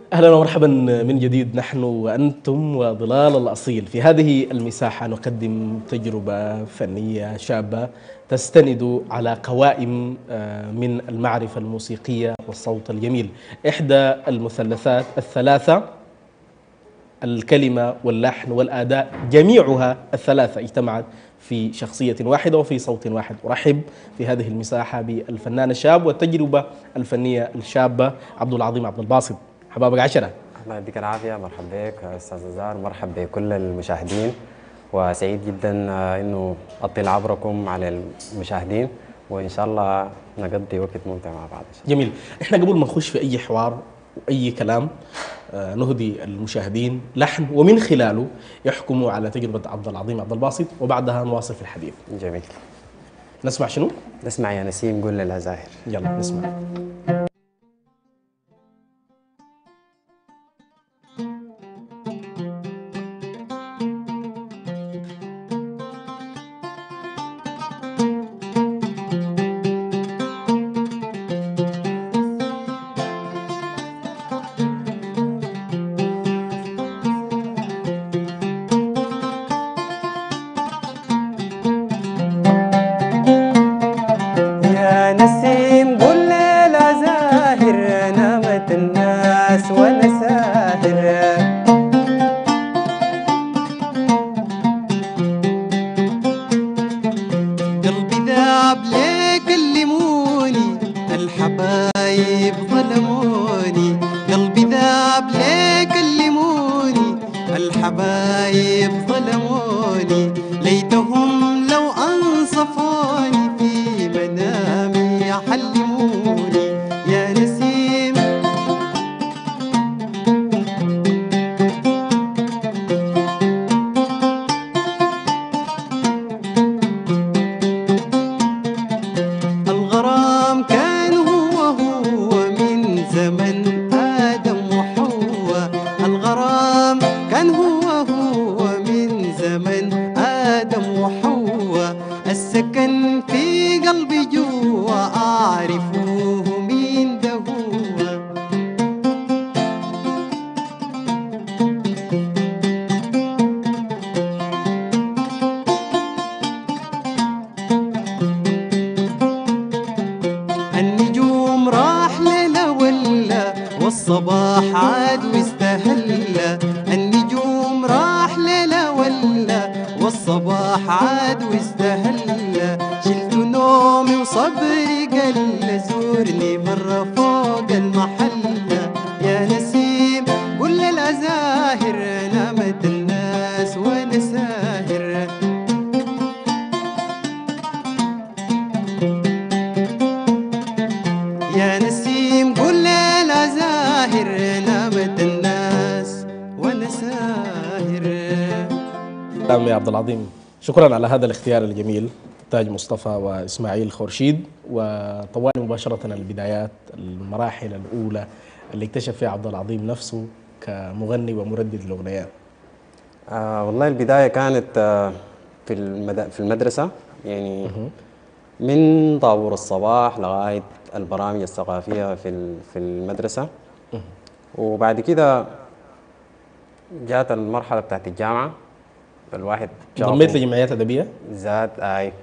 أهلا ومرحبا من جديد، نحن وأنتم وظلال الأصيل. في هذه المساحة نقدم تجربة فنية شابة تستند على قوائم من المعرفة الموسيقية والصوت الجميل. إحدى المثلثات الثلاثة، الكلمة واللحن والأداء، جميعها الثلاثة اجتمعت في شخصية واحدة وفي صوت واحد. أرحب في هذه المساحة بالفنان الشاب والتجربة الفنية الشابة عبد العظيم عبد الباسط. حبابك عشرة. الله يديك العافية، مرحبا بك أستاذ زار، مرحبا بكل المشاهدين، وسعيد جدا إنه أطلع عبركم على المشاهدين، وإن شاء الله نقضي وقت ممتع مع بعض. جميل. إحنا قبل ما نخش في أي حوار وأي كلام نهدي المشاهدين لحن ومن خلاله يحكموا على تجربة عبد العظيم عبد الباسط، وبعدها نواصل في الحديث. جميل. نسمع شنو؟ نسمع يا نسيم قول للعزاهر. يلا نسمع. يا عبد العظيم، شكرا على هذا الاختيار الجميل. تاج مصطفى وإسماعيل خورشيد، وطوال مباشرة البدايات، المراحل الأولى اللي اكتشف فيها عبد العظيم نفسه كمغني ومردد الأغنيات. والله البداية كانت في المدرسة، يعني من طابور الصباح لغاية البرامج الثقافية في المدرسة. وبعد كده جاءت المرحلة بتاعت الجامعة، الواحد ضميت لجمعيات أدبية ذات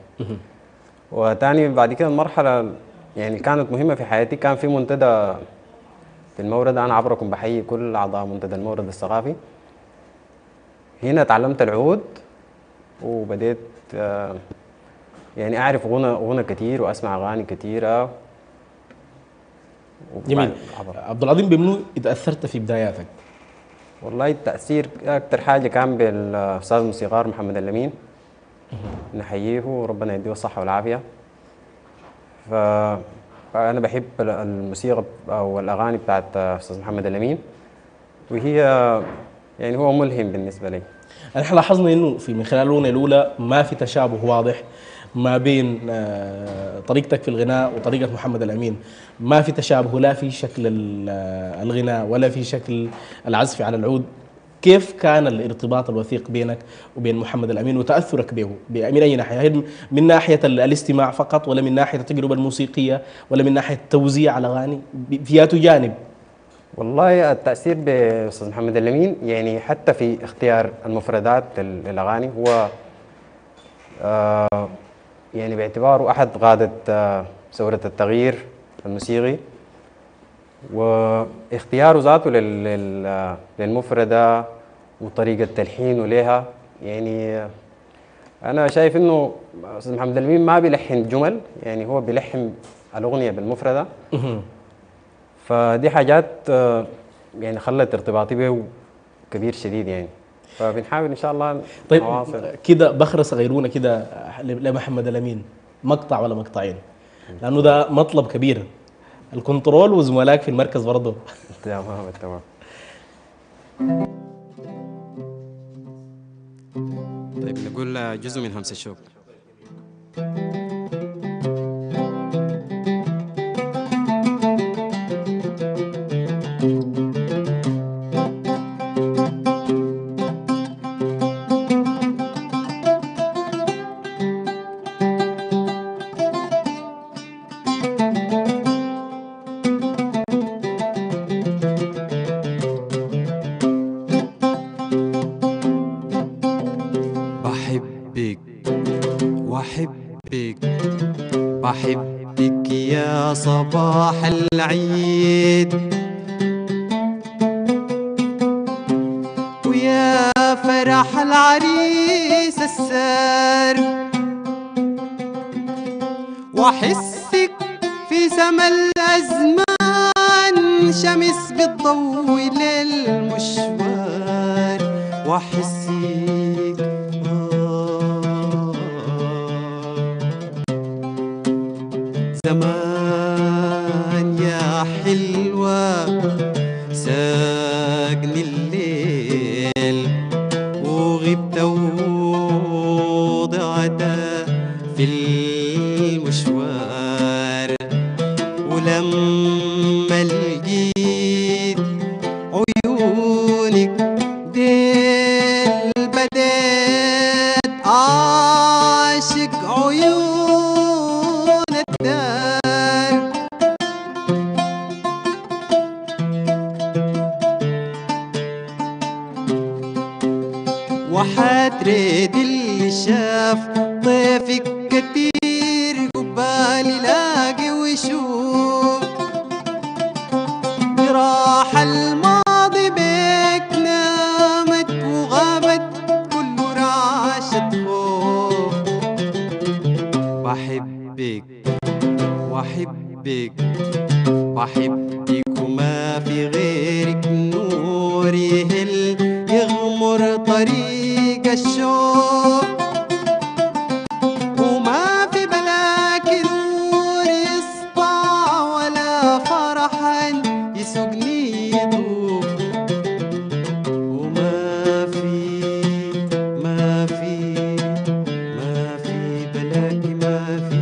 وتاني بعد كده المرحلة يعني كانت مهمة في حياتي. كان في منتدى في المورد، أنا عبركم بحيي كل أعضاء منتدى المورد الثقافي. هنا تعلمت العود وبديت يعني أعرف غنى كتير وأسمع أغاني كتيرة. جميل. عبد العظيم، بمنو اتأثرت في بداياتك؟ والله التأثير أكتر حاجة كان بالأستاذ الموسيقار محمد الأمين، نحييه وربنا يديه الصحة والعافية. فأنا بحب الموسيقى أو الأغاني بتاعت أستاذ محمد الأمين، وهي يعني هو ملهم بالنسبة لي. نحن لاحظنا إنه من خلال الأغنية الأولى ما في تشابه واضح ما بين طريقتك في الغناء وطريقة محمد الأمين. ما في تشابه لا في شكل الغناء ولا في شكل العزف على العود. كيف كان الارتباط الوثيق بينك وبين محمد الأمين وتأثرك به من أي ناحية؟ هل من ناحية الاستماع فقط، ولا من ناحية التجربة الموسيقية، ولا من ناحية توزيع الأغاني؟ فيها جانب. والله التأثير بأستاذ محمد الأمين يعني حتى في اختيار المفردات للأغاني هو يعني باعتباره أحد قادة ثورة التغيير الموسيقي، واختياره ذاته للمفردة وطريقة تلحينه لها. يعني أنا شايف إنه أستاذ محمد الأمين ما بيلحن جمل، يعني هو بيلحن الأغنية بالمفردة. فدي حاجات يعني خلت ارتباطي به كبير شديد يعني، فبنحاول إن شاء الله طيب نواصل. كده بخرس غيرونا كده لمحمد الامين، مقطع ولا مقطعين؟ لانه ده مطلب كبير، الكنترول وزملائك في المركز برضه. تمام تمام. طيب نقول جزء من همس الشوق. بحبك وأحبك، بحبك يا صباح العيد، ويا فرح العريس السار، وأحسك في سما الأزمان شمس بالضوء للمشوار، وأحسك زمان يا حلوة ساقني الليل، وغبت وضعت في المشوار، ولما لقيت عيونك ديل بديت عاشق عيون الدار، وحتريد اللي شاف طيفك كتير قبال يلاقي ويشوف، براح الماضي بيك نامت وغابت كل رعشة خوف، بحبك وأحبك، بحبك وما في غيرك نور يهل يغمر طريق الشوق، وما في بلاك نور يسطع ولا فرحا يسوقني يدوب، وما في ما في ما في بلاك ما في.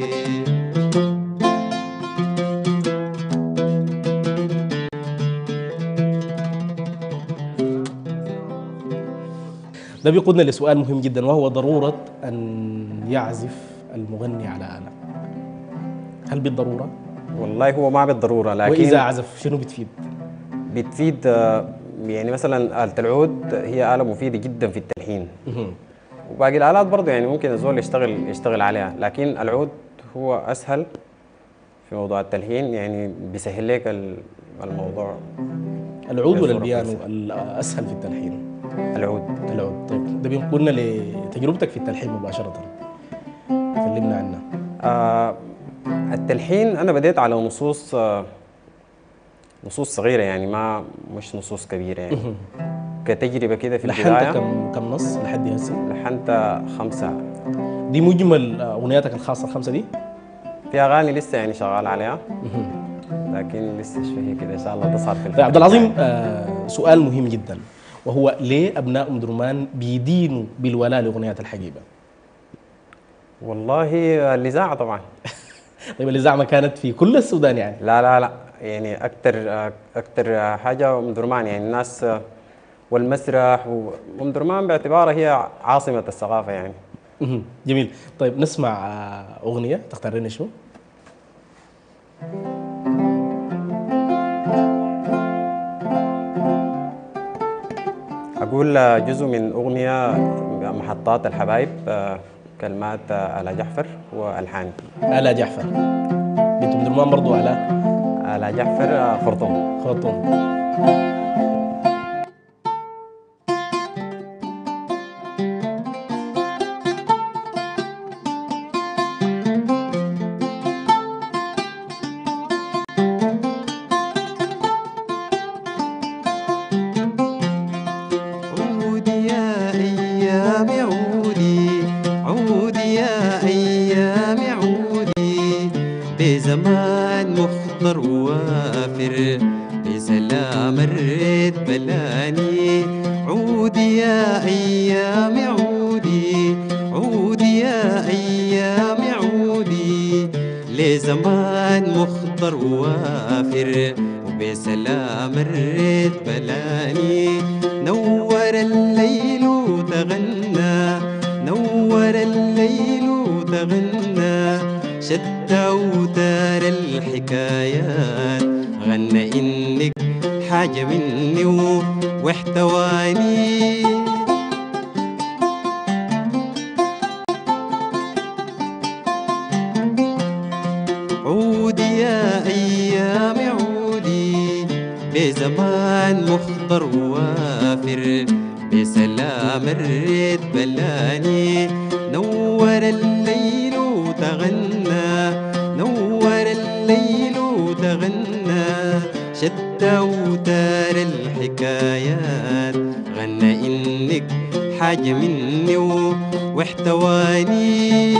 ده بيقودنا لسؤال مهم جدا، وهو ضرورة أن يعزف المغني على آلة. هل بالضرورة؟ والله هو ما بالضرورة، وإذا لكن عزف شنو بتفيد؟ بتفيد يعني مثلا آلة العود هي آلة مفيدة جدا في التلحين، وباقي الآلات برضه يعني ممكن الزول يشتغل عليها، لكن العود هو أسهل في موضوع التلحين، يعني بيسهل لك الموضوع. العود ولا بصورة البيانو كويسة. الأسهل في التلحين؟ العود. العود. طيب ده بيقودنا لتجربتك في التلحين مباشرة، كلمنا عنها. التلحين أنا بديت على نصوص صغيرة، يعني مش نصوص كبيرة يعني، كتجربة كده في لحنت البداية. كم نص لحد هسه؟ لحنت 5. دي مجمل أغنياتك الخاصة ال5 دي؟ في أغاني لسه يعني شغال عليها، لكن لسه شوية كده إن شاء الله تظهر في طيب الفترة عبد العظيم، الجاية. سؤال مهم جدا، وهو ليه أبناء أم درمان بيدينوا بالولاء لأغنيات الحقيبة؟ والله الإذاعة طبعا. طيب الإذاعة كانت في كل السودان يعني؟ لا يعني أكتر حاجة أم درمان، يعني الناس والمسرح، وأم درمان باعتبارها هي عاصمة الثقافة يعني. جميل. طيب نسمع أغنية، تختار لنا شو؟ أقول جزء من أغنية محطات الحبايب، كلمات آلا جعفر وألحان. آلا جعفر بنت درمان برضو على آلا جعفر خرطوم. خرطوم. عودي يا أيام عودي، عودي يا أيام عودي، بزمان مخضر وافر، بسلام الريت بلاني. عودي يا أيام عودي، عودي يا أيام عودي، لزمان مخضر وافر، وبسلام الريت بلاني. نور الليل وتغنى، نور الليل وتغنى، شد أوتار الحكايات، غنى إنك حاجة مني واحتواني. عودي يا أيام عودي، بزمان مخضر وافر، بسلام الريت بلاني. نور الليل وتغنى، نور الليل وتغنى، شد أوتار الحكايات، غنى إنك حاجة مني واحتواني.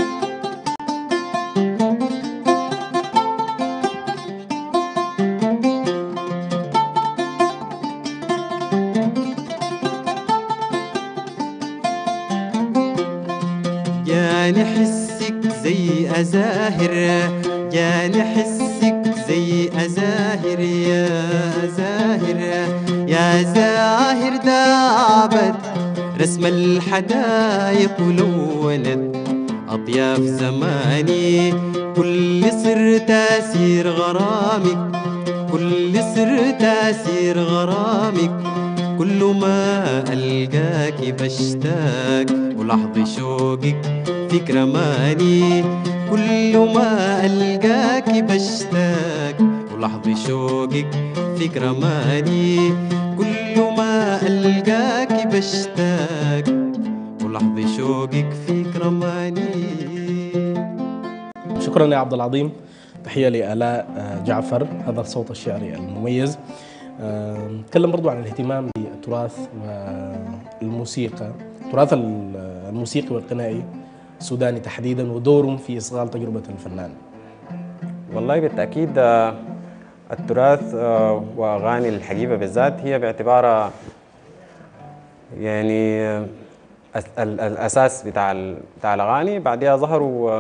جاني حسك زي أزاهر، جاني حسك زي أزاهر، يا زاهر يا زاهر، دابت رسم الحدايق ولونت أطياف زماني. كل سر تاسير غرامك، كل سر تاسير غرامك، كل ما ألقاك بشتاق، ولحظة شوقك فيك رماني. كل ما ألقاك بشتاق، ولحظة شوقك فيك رماني. كل ما ألقاك بشتاق، ولحظة شوقك فيك رماني. شكرا يا عبد العظيم. تحية لآلاء جعفر، هذا الصوت الشعري المميز. نتكلم برضو عن الاهتمام بالتراث والموسيقى، التراث الموسيقي والغنائي السوداني تحديدا، ودورهم في إصغاء تجربة الفنان. والله بالتأكيد التراث وأغاني الحقيبة بالذات هي باعتبارها يعني الأساس بتاع الأغاني. بعدها ظهروا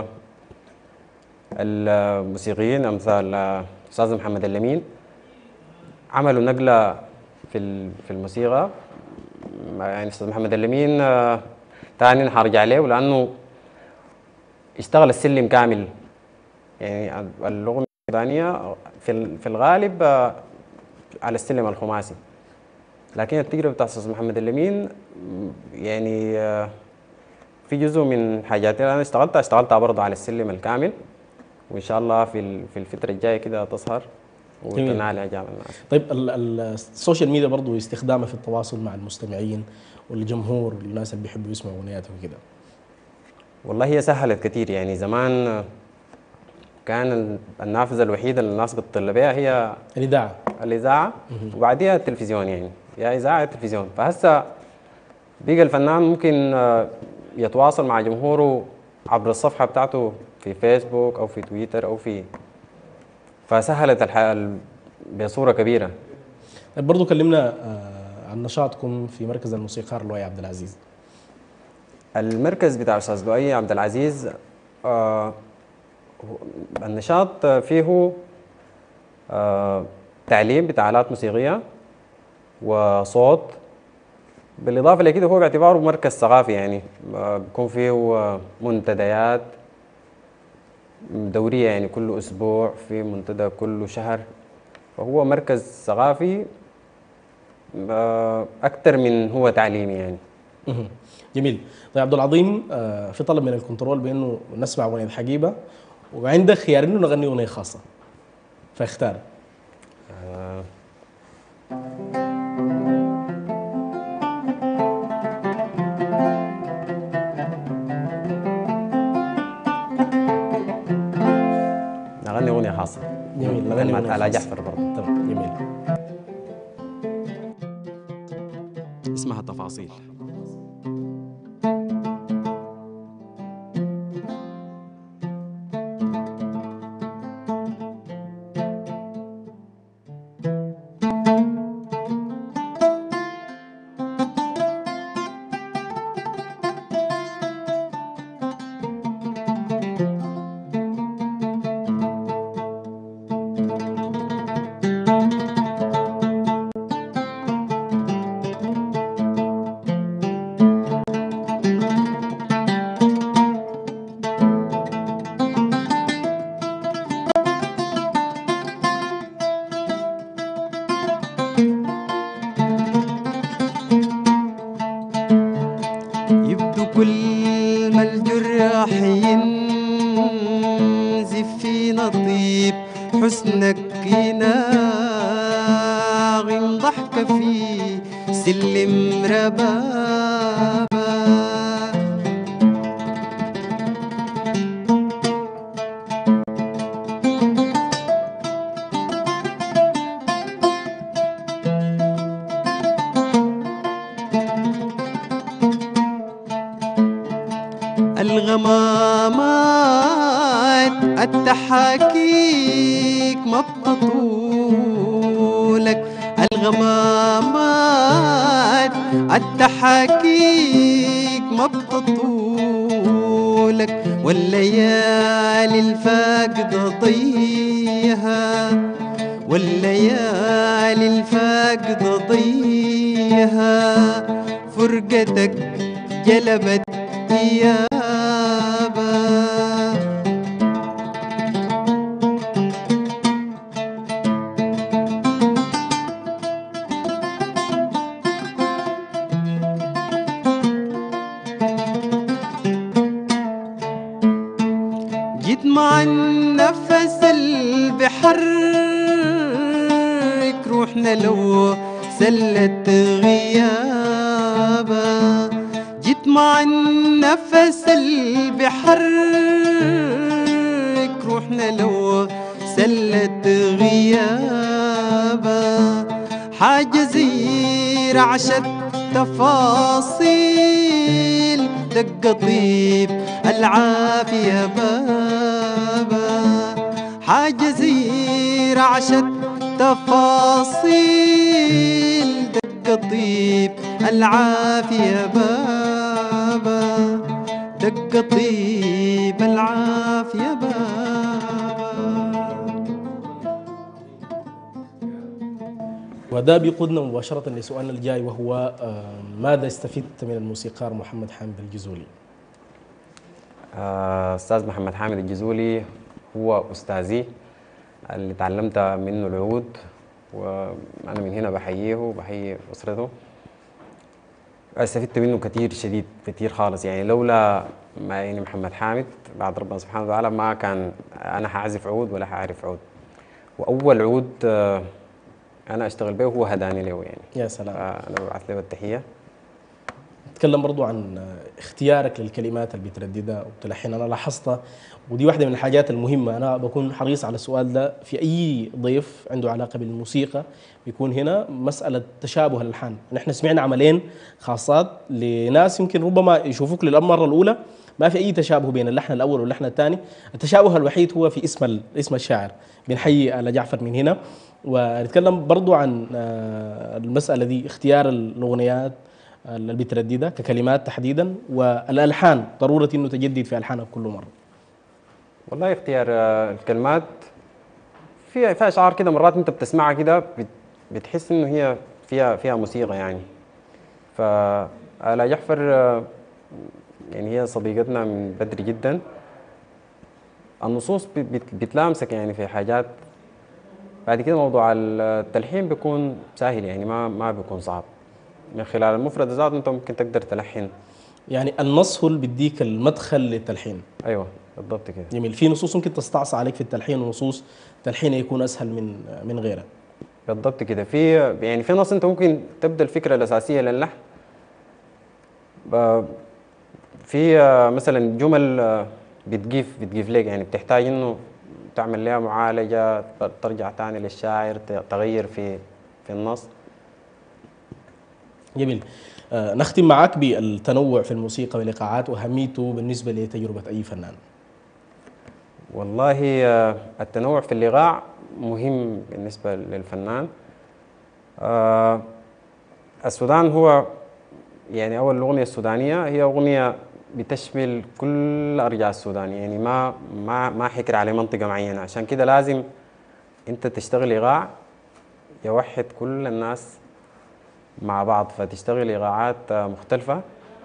الموسيقيين أمثال أستاذ محمد اللمين، عملوا نقلة في الموسيقى. يعني أستاذ محمد اللمين تاني حرجع له لأنه اشتغل السلم كامل. يعني الأغنية السودانية في الغالب على السلم الخماسي، لكن التجربة بتاع أستاذ محمد اللمين يعني في جزء من حاجات اللي أنا اشتغلتها برضه على السلم الكامل، وإن شاء الله في الفترة الجاية كده تظهر وتنال إعجاب الناس. طيب السوشيال ميديا برضه استخدامها في التواصل مع المستمعين والجمهور والناس اللي بيحبوا يسمعوا أغنياتك وكده. والله هي سهلت كتير. يعني زمان كان النافذة الوحيدة اللي الناس بتطلع بها هي الإذاعة وبعديها التلفزيون، يعني يا إذاعة يا تلفزيون. فهسه بقى الفنان ممكن يتواصل مع جمهوره عبر الصفحة بتاعته في فيسبوك أو في تويتر أو فسهلت الحياة بصورة كبيرة. طيب برضه كلمنا عن نشاطكم في مركز الموسيقار لؤي عبد العزيز. المركز بتاع أستاذ لؤي عبد العزيز النشاط فيه تعليم بتاع آلات موسيقية وصوت، بالإضافة لكده هو باعتباره مركز ثقافي. يعني بيكون فيه منتديات دورية، يعني كل أسبوع في منتدى كل شهر، فهو مركز ثقافي اكثر من هو تعليمي يعني. مهم. جميل. طيب عبد العظيم، في طلب من الكنترول بانه نسمع اغنيه حقيبه، وعندك خيار انه نغني اغنيه خاصه، فاختار. آه، نغني اغنيه خاصه جميل، نغني كلمات اغنيه آلاء خاصه. جعفر برضه. تمام، جميل. اسمها تفاصيل. يبدو كل ما الجراح ينزف في نطيب حسنك يناغم ضحك في سلم ربابة. الغمامات التحاكيك ما بتطولك، الغمامات التحاكيك ما بتطولك، والليالي الفاقدة ضيها، والليالي الفاقدة ضيها، فرقتك جلبت إيابة. جيت مع النفس اللي بحرك روحنا لو سلت غيابة. جيت مع النفس اللي بحرك روحنا لو سلت غيابة. حاجة زي رعشة تفاصيل دق طيب العافية بابا. حاجة زي رعشة تفاصيل دق طيب العافية بابا. دق طيب العافية بابا. وده بيقودنا مباشرة لسؤالنا الجاي، وهو ماذا استفدت من الموسيقار محمد حامد الجزولي؟ أستاذ محمد حامد الجزولي هو أستاذي اللي تعلمت منه العود، وأنا من هنا بحييه وبحيي أسرته. استفدت منه كثير شديد، كثير خالص يعني. لولا ما يعني محمد حامد بعد ربنا سبحانه وتعالى ما كان أنا حأعزف عود ولا حأعرف عود. وأول عود أنا أشتغل به هو هداني له يعني. يا سلام. أنا ببعث له التحية. نتكلم برضو عن اختيارك للكلمات اللي بترددها وبتلحنها. أنا لاحظتها، ودي واحدة من الحاجات المهمة. أنا بكون حريص على السؤال ده في أي ضيف عنده علاقة بالموسيقى بيكون هنا، مسألة تشابه الألحان. نحن سمعنا عملين خاصات لناس يمكن ربما يشوفوك للمرة الأولى ما في أي تشابه بين اللحن الأول واللحن الثاني. التشابه الوحيد هو في اسم الشاعر. بنحيي آل جعفر من هنا. ونتكلم برضو عن المسألة دي، اختيار الأغنيات اللي بترددها ككلمات تحديدا، والالحان ضروره انه تجدد في الحانك كل مره. والله اختيار الكلمات فيها اشعار كده مرات انت بتسمعها كده بتحس انه هي فيها موسيقى يعني. فآلاء جعفر يعني هي صديقتنا من بدري جدا. النصوص بتلامسك يعني في حاجات بعد كده موضوع التلحين بيكون سهل، يعني ما بيكون صعب. من خلال المفرد ذاته انت ممكن تقدر تلحن. يعني النص هو اللي بيديك المدخل للتلحين. ايوه بالضبط كده. جميل. في نصوص ممكن تستعصي عليك في التلحين ونصوص تلحينها يكون اسهل من غيرها. بالضبط كده. في يعني في نص انت ممكن تبدا الفكره الاساسيه للحن، في مثلا جمل بتجيف لك، يعني بتحتاج انه تعمل لها معالجه، ترجع تاني للشاعر، تغير في النص. جميل. نختم معك بالتنوع في الموسيقى والإيقاعات وأهميته بالنسبة لتجربة أي فنان. والله التنوع في الإيقاع مهم بالنسبة للفنان. السودان هو يعني أول الأغنية السودانية هي أغنية بتشمل كل أرجاء السودان، يعني ما حكر على منطقة معينة. عشان كده لازم أنت تشتغل إيقاع يوحد كل الناس مع بعض، فتشتغل إيقاعات مختلفة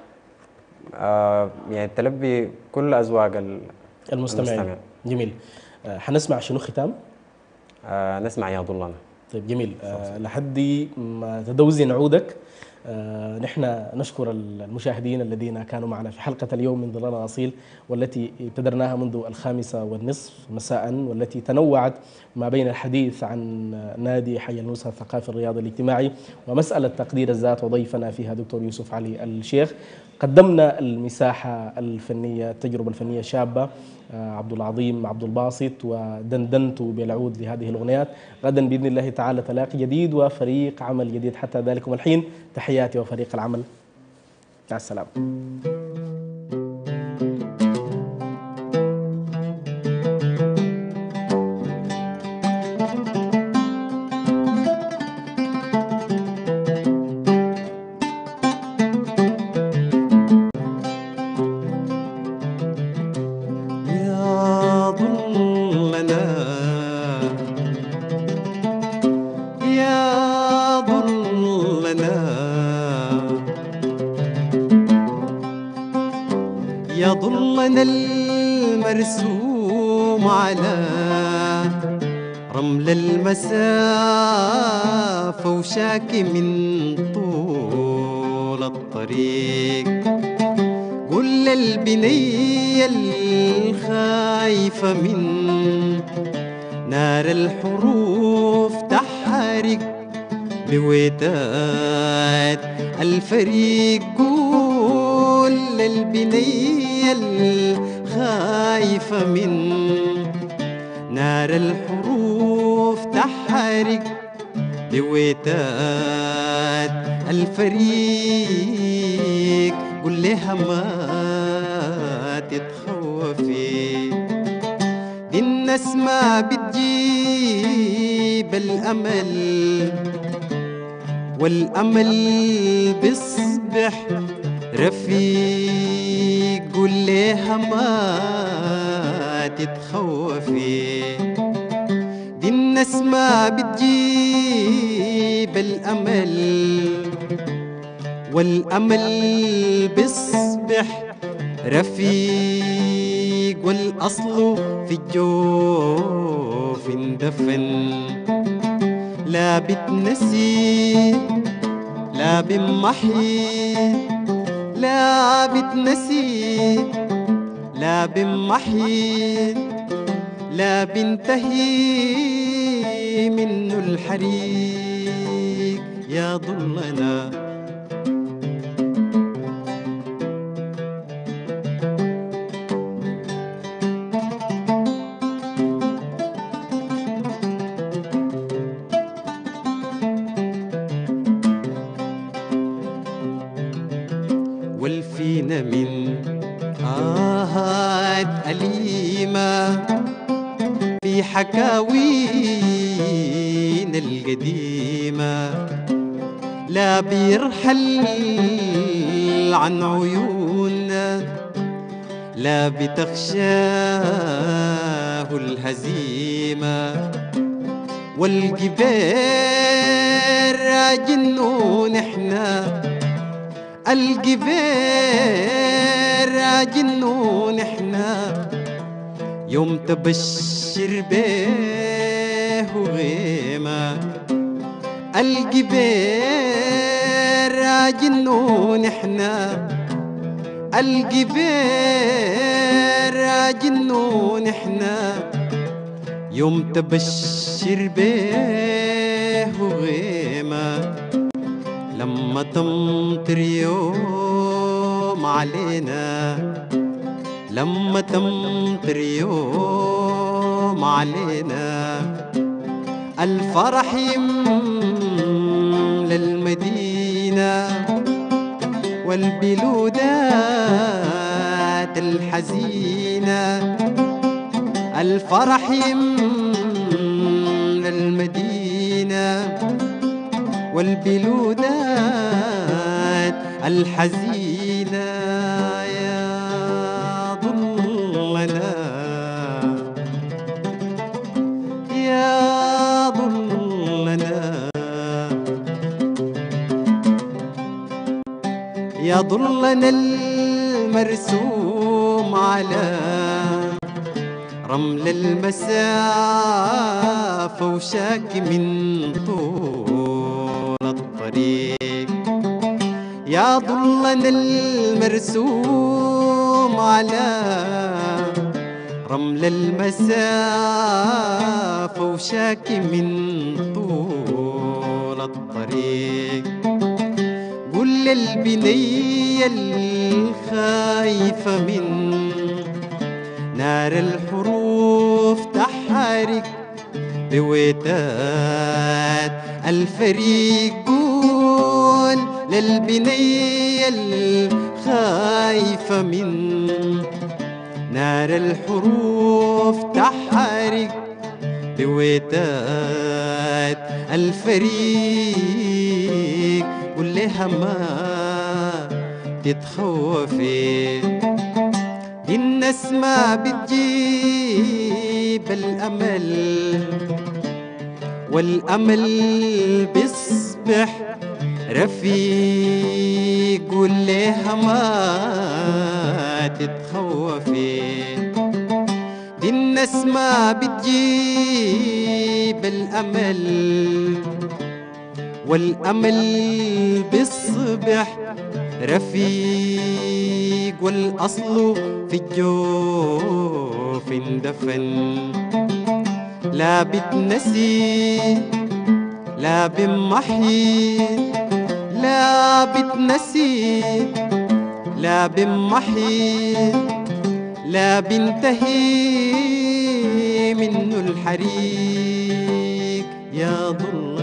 يعني تلبي كل أذواق المستمعين. جميل. حنسمع شنو ختام؟ نسمع يا ضلنا. طيب جميل. لحد ما تدوزي نعودك، نحن نشكر المشاهدين الذين كانوا معنا في حلقة اليوم من ظلنا أصيل، والتي ابتدرناها منذ 5:30 مساء، والتي تنوعت ما بين الحديث عن نادي حي النزهة الثقافي الرياضي الاجتماعي ومسألة تقدير الذات، وضيفنا فيها دكتور يوسف علي الشيخ. قدمنا المساحة الفنية، التجربة الفنية الشابة، عبد العظيم عبد الباسط، ودندنت بالعود لهذه الأغنيات. غدا بإذن الله تعالى تلاقي جديد وفريق عمل جديد. حتى ذلكم الحين تحياتي وفريق العمل، مع السلامة. يظلنا المرسوم على رمل المسافة وشاكي من طول الطريق. قل البنية الخايفة من نار الحروف تحرق بوداد الفريق. قل البنية الخايفة من نار الحروف تحرق بوداد الفريق. قل لها ما تتخوفي، دي الناس ما بتجيب الأمل، والأمل بيصبح رفيق. قل لها ما تتخوفي، دي الناس ما بتجيب الأمل، والأمل بيصبح رفيق. والأصل في الجوف اندفن، لا بتنسي لا بمحي، لا بتنسي لا بمحي، لا بنتهي منه الحريق. يا ضلنا والفينا من آهات أليمة في حكاوينا القديمة، لا بيرحل عن عيوننا، لا بتخشاه الهزيمة. والجبال راجنون احنا، الجبال راجنون احنا، يوم تبشر به وغيمة الجبير جنون احنا الجبير جنون احنا يوم تبشر بيه وغيمة لما تمطر يوم علينا لما تمطر يوم علينا الفرح يملى المدينة والبلودات الحزينة الفرح يملى المدينة والبلودات الحزينة يا ظلنا يا ظلنا يا ظلنا المرسوم على رمل المسافة وشاكي من طول الطريق يا ظلنا المرسوم على رمل المسافة وشاكي من طول الطريق قل للبنية الخايفة من نار الحروف تحرق بويتات الفريق قول للبنية الخايفة من نار الحروف تحرق بويتات الفريق قل لها ما تتخوفي دي الناس ما بتجيب الأمل والأمل بيصبح رفيق قول لها ما تتخوفي دي الناس ما بتجيب الأمل والأمل بيصبح رفيق والأصل في الجوف اندفن لا بتنسي لا بمحي لا بتنسي لا بمحي لا بنتهي منه الحريق يا ضل